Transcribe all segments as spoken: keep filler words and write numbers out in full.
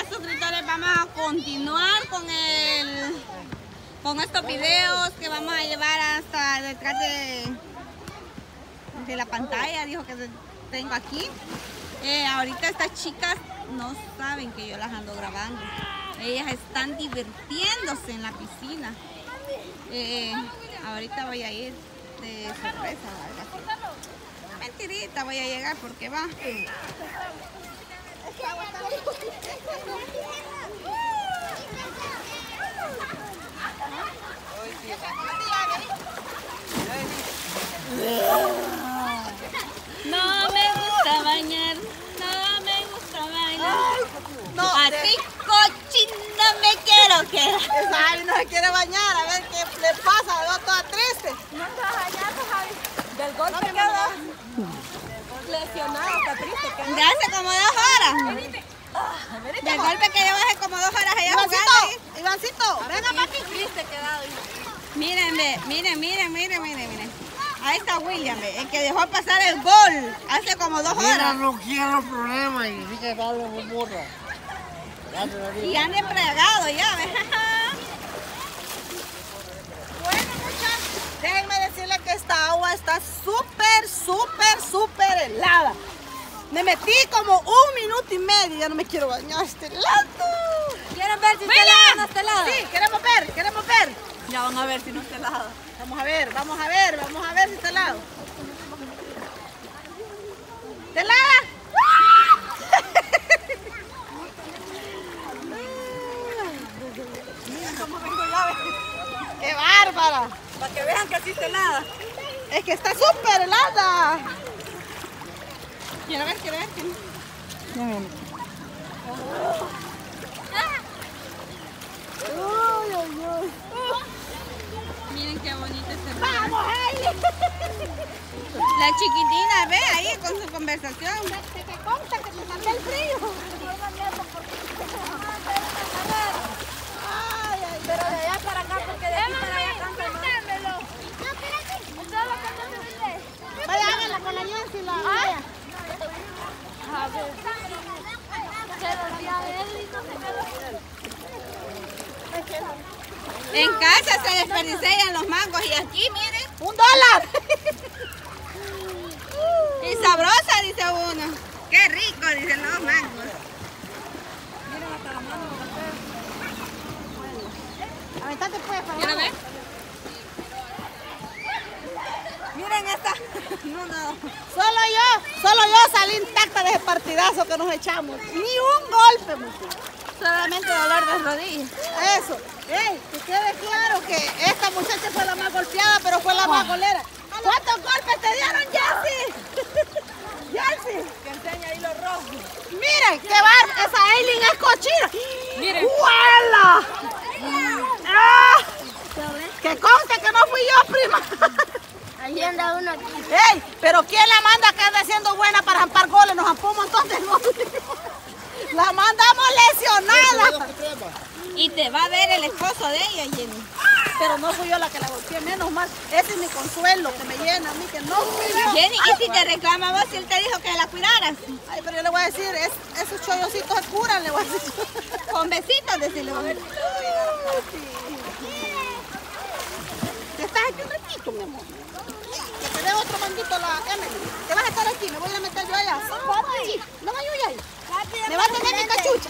suscriptores, vamos a continuar con el con estos videos que vamos a llevar hasta detrás de, de la pantalla. Dijo que tengo aquí. Eh, ahorita estas chicas no saben que yo las ando grabando. Ellas están divirtiéndose en la piscina. Eh, ahorita voy a ir de sorpresa, ¿verdad? Mentirita, voy a llegar porque va. No me gusta bañar, no me gusta bailar. No, así cochina me quiero quedar. Esa Javi no se quiere bañar, a ver qué le pasa, veo toda triste. No te vas a bañar, Javi. Del golpe No, quedó lesionado, está triste. Quedó. De hace como dos horas. Del golpe que llevo hace como dos horas allá jugando. Ivancito, venga papi. Triste quedado. Miren, ve, miren, miren, miren, miren, miren. Ahí está William, ve, el que dejó pasar el gol hace como dos Mira, horas. no quiero problemas y sí que hablo con burra. Y han empregado ya, ve. Bueno, muchachos, déjenme decirles que esta agua está súper, súper, súper helada. Me metí como un minuto y medio, ya no me quiero bañar, este helado. ¿Quieren ver si está helada o no está helada? Sí, queremos ver, queremos ver. Ya van a ver si no está helada. Vamos a ver, vamos a ver, vamos a ver si está helado. ¿Está helada? Miren cómo vengo ya. ¡Qué bárbara! Para que vean que sí está helada. Es que está súper helada. Quiero ver, quiero ver. quiero ver. Uy, uy, uy. Miren qué bonito este lugar. ¡Vamos, Hailey! La chiquitina, ve ahí con su conversación. Que te consta que te sale el frío. Ay, ay, Pero de allá para acá, porque de aquí para allá cansa más. vaya, háganla con la Nancy y la Maya. En casa se desperdician los mangos y aquí, miren. ¡Un dólar! Y sabrosa, dice uno. Qué rico, dicen los mangos. Miren hasta la mano. Aventate pues para ¿Quiero abajo. ver? Miren esta. No, no. Solo yo, solo yo salí intacta de ese partidazo que nos echamos. Ni un golpe, muchachos. Solamente dolor de rodillas. Eso. Ey, que quede claro que esta muchacha fue la más golpeada, pero fue la más golera. ¿Cuántos golpes te dieron, Jessie? Jessie. Que enseña ahí los rojos. Miren, qué bar, esa Aileen es cochina. Miren. ¡Huela! ¡Ah! Que conste que no fui yo, prima. Ahí anda uno aquí. ¡Ey! Pero ¿quién la manda que anda siendo buena para zampar goles? Nos zampó un montón de goles. La mandamos lesionada. Y te va a ver el esposo de ella, Jenny. Pero no fui yo la que la golpeé, menos mal. Ese es mi consuelo, que me llena a mí, que no fui yo. Jenny, ¿y si te reclama vos si él te dijo que la cuidaras? Ay, pero yo le voy a decir, es, esos chollositos se curan, le voy a decir. Con besitos, decirle. ¿Te estás aquí un ratito, mi amor? Que te dé otro mandito la Emily. Te vas a estar aquí, me voy a ir a meter yo allá. Sí, no me ayudes ahí. Me va a tener mi cachucha.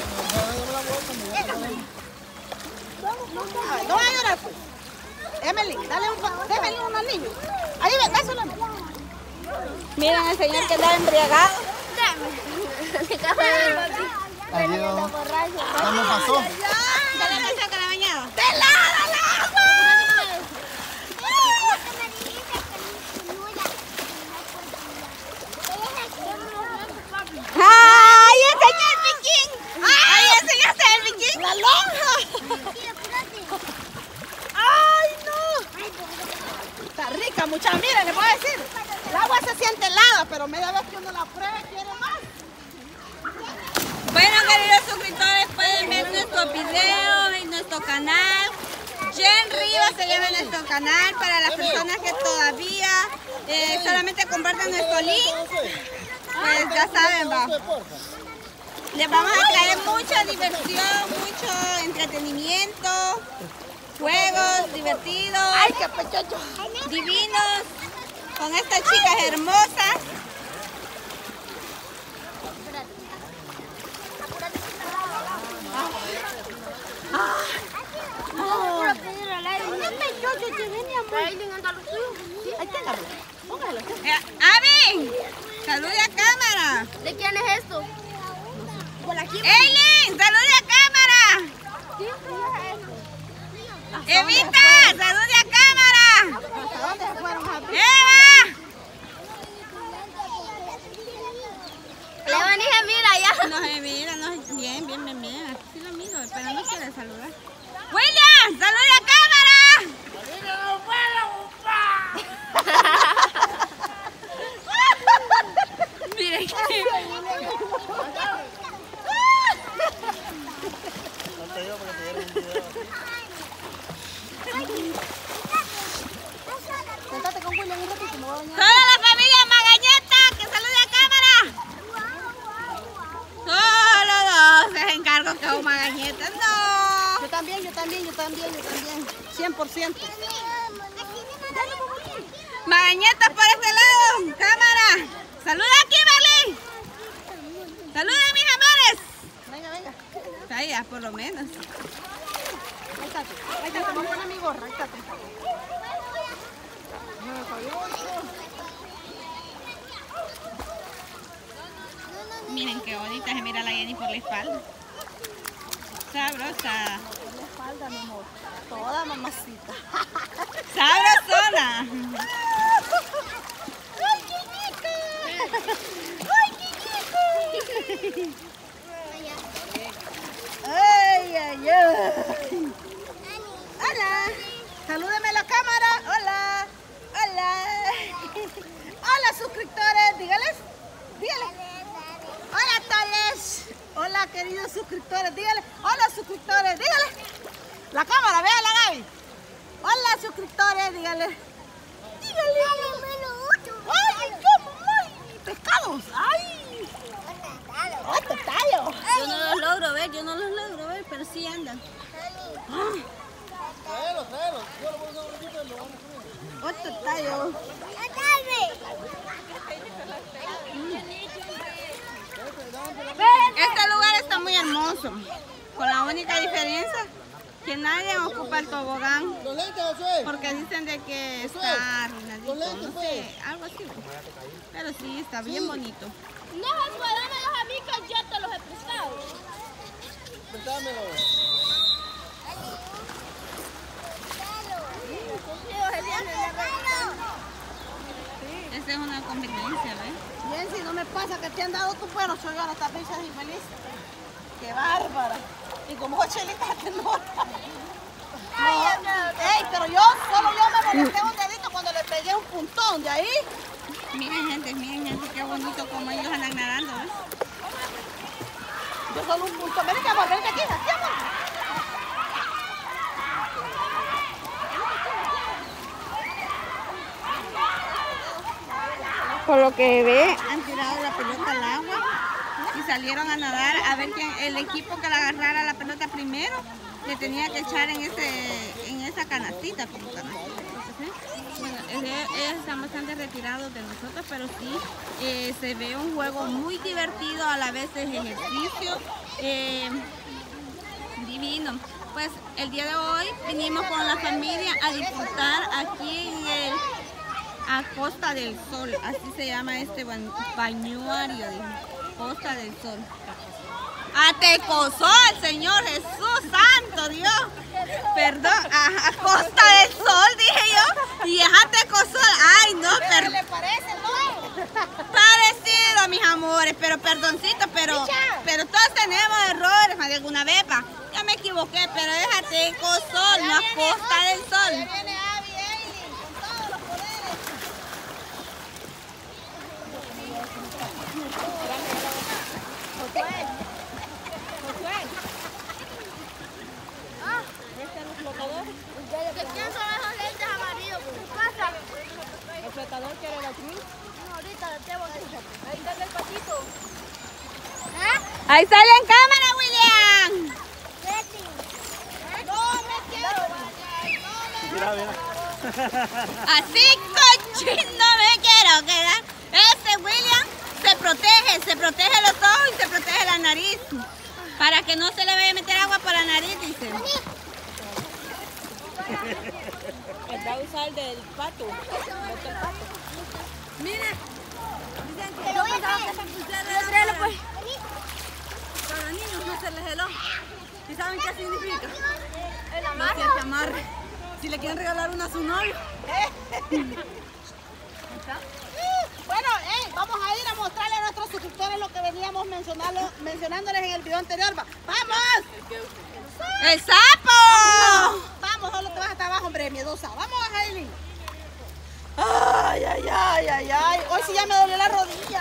A ver, no voy a llorar, pues. Emily, dale un pa- déjale uno al niño. Ahí ven, dáselo a mí. Miren al señor que está embriagado. Adiós. ¿Qué me pasó? ¿Qué le pasó con la bañada? ¡Te lava el agua! ¡Ay, enseñó el piquín! ¡Ay, enseñaste el piquín! ¡La lonja! ¡Ay, no! Está rica, muchacha. Miren, les voy a decir. El agua se siente helada, pero media vez que uno la prueba quiere más. Bueno, queridos suscriptores, pueden ver nuestros videos en nuestro canal. Jen Rivas se llama nuestro canal para las personas que todavía eh, solamente comparten nuestro link. Pues ya saben, va. Les vamos a traer de mucha diversión, mucho entretenimiento, juegos divertidos, ¡Ay, qué pechocho! divinos, con estas chicas hermosas. Eh, ¡Avi! ¡Salude a cámara! ¿De quién es esto? ¡Eileen! ¡Salude a cámara! ¡Evita! ¡Salude a cámara! ¿Hasta dónde se fueron a abrir? ¡Eva! Levan y se mira ya. No se mira, no se... Bien, bien, bien, bien. Aquí sí lo miro, pero no quiere saludar. ¡William! ¡Salude a cámara! Miren que... No te digo porque te dieron un video. Sentate con William un ratito, me voy a bañar. ¡Toda la familia Magañeta! ¡Que salude a cámara! Solo dos se encargo que un Magañeta. ¡No! Yo también, yo también, yo también, yo también. cien por ciento. Magañeta por este lado. ¡Cámara! ¡Saluda aquí, Marley! ¡Saluda, mis amores! Venga, venga. Ahí ya, por lo menos. Ahí está, ahí está, te voy a poner mi gorra, ahí está. Miren qué bonita se mira la Jenny por la espalda. Sabrosa. La espalda, mi amor. Toda mamacita. Sabrosona. ¡Ay, chiquito! ¡Ay, chiquito! ¡Ay, ay, ay! ¡Hola! ¡Salúdeme a la cámara! ¡Hola! ¡Hola! ¡Hola, suscriptores! Dígales. Dígales. ¡Hola, tales! ¡Hola, queridos suscriptores! Dígales. ¡Hola, suscriptores! Dígales. La cámara, véala, Gaby. ¡Hola, suscriptores! Dígales. Dígale. ¡Ay, qué mamá! ¡Pescados! ¡Ay! ¡Otro tallo! Yo no los logro ver, yo no los logro ver, pero sí andan. Tráelo, tráelo. Yo lo voy a hacer un ratito y lo vamos a comer. ¡Otro tallo! Este lugar está muy hermoso, con la única diferencia que nadie ocupa el tobogán, Los lentes, Josué. porque dicen de que está arruinadito, Los lentes, no sé, algo así. Pero sí, está bien bonito. No, Josué, dámelos a mí que yo te los he prestado. Prétamelo. Esta es una conveniencia, ¿ves? Bien, si no me pasa que te han dado tu perro, soy yo a esta pincha infeliz. ¡Qué bárbara! Y como chelitas que no. No. Ey, pero yo, solo yo me molesté un dedito cuando le pegué un puntón de ahí. Miren gente, miren gente, qué bonito como ellos andan nadando, ¿ves? Yo solo un puntón. Ven, amor, ven aquí, aquí, amor. Por lo que ve, han tirado la pelota al agua y salieron a nadar a ver quién, el equipo que la agarrara la pelota primero, le tenía que echar en ese, en esa canastita como canastita. Bueno, ellos están bastante retirados de nosotros, pero sí eh, se ve un juego muy divertido, a la vez es ejercicio eh, divino. Pues el día de hoy vinimos con la familia a disfrutar aquí en el a Costa del Sol, así se llama este bañuario, Costa del Sol. A Tecosol, Señor Jesús Santo Dios. Perdón, a, a Costa del Sol dije yo, y es a Tecosol. Ay, no, perdón. ¿Le parece, no? Parecido, mis amores, pero perdoncito, pero, pero todos tenemos errores más de alguna vez, pa. Ya me equivoqué, pero es a Tecosol, no a Costa del Sol. Viene Abby Eileen con todos los poderes. ¿De quién son esos lentes amarillos? ¿Qué pasa? ¿El flotador quiere la cruz? No, ahorita le tengo que... Ahí está el patito. Ahí sale en cámara, William. Así cochino me quiero quedar. Este William se protege, se protege los ojos y se protege la nariz. Para que no se le vaya a meter agua por la nariz, dice. Va a usar del pato. Mire, dicen que yo pensaba que esa pulsera era para, para niños, no se les heló. ¿Y saben qué significa? El No se hace amarre. Si le quieren regalar una a su novio. Bueno, hey, vamos a ir a mostrarle a nuestros suscriptores lo que veníamos mencionando, mencionándoles en el video anterior. Va. ¡Vamos! ¡El sapo! Vamos, solo te vas hasta abajo, hombre, miedosa. Vamos, Aileen. Ay, ay, ay, ay, ay. Hoy sí ya me dolió la rodilla.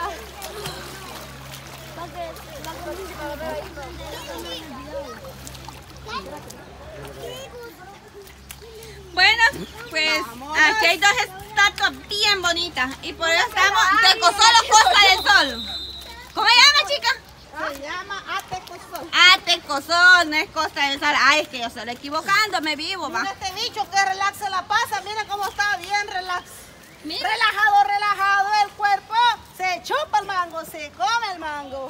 Bueno, pues aquí hay dos estatuas bien bonitas y por eso estamos de Cosolo, Costa del Sol. ¿Cómo se llama, chica? Se llama Atecosol. Atecosol, no es Costa del Sol. Ay, es que yo estoy equivocando, me vivo, va. Mira este bicho que relax se la pasa. Mira cómo está bien relax. Mira. Relajado, relajado el cuerpo. Se chupa el mango, se come el mango.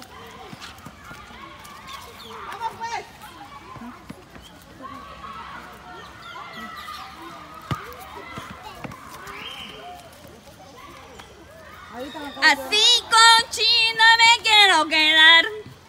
Vamos pues. Así con chino me quiero quedar.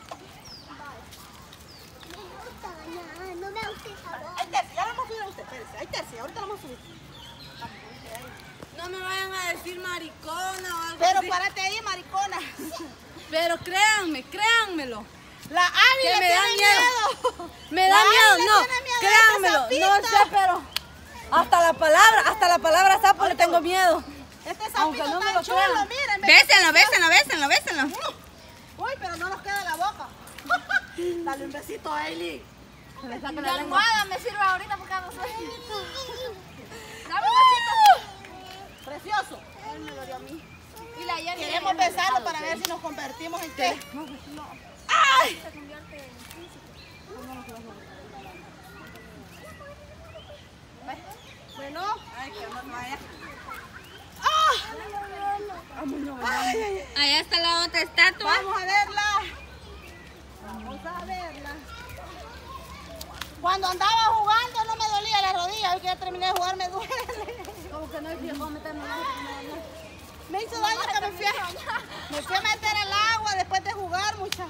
No me gusta el sabor. Hay tercia, ya lo vamos a subir a usted. Espérese, hay tercia, ahorita lo vamos a subir. No me vayan a decir maricona o algo Pero así. párate ahí, maricona. Pero créanme, créanmelo. La Abby Que le me tiene da miedo. miedo. Me da La miedo, Abby le no. tiene miedo a Créanmelo. ese No sapito. sé, pero hasta la palabra, hasta la palabra sapo le tengo miedo. Este Aunque sapito no me tan lo chulo, crean. miren. Bésenlo, bésenlo, bésenlo, bésenlo. Uy, pero no nos queda la boca. Dale un besito a Ailey. La almohada me sirve ahorita porque no soy. Dame un Precioso. besito. Y la Jenny Queremos besarlo para ver si nos convertimos en qué. ¡Ay! Bueno. Ay, que no vaya. Ay, ay, ay. Allá está la otra estatua. Vamos a verla. Vamos a verla. Cuando andaba jugando no me dolía la rodilla. Hoy que ya terminé de jugar me duele. Como que no hay tiempo meterme Me hizo daño que me fui, a, me fui a meter al agua después de jugar, mucha.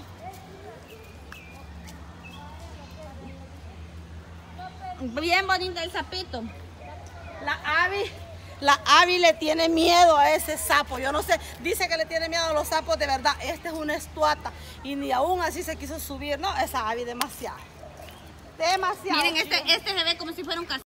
Bien bonito el sapito. La Abby, la Abby le tiene miedo a ese sapo. Yo no sé, dice que le tiene miedo a los sapos de verdad. Esta es una estuata y ni aún así se quiso subir. No, esa Abby demasiado. Demasiado. Miren, este, este se ve como si fuera un castillo.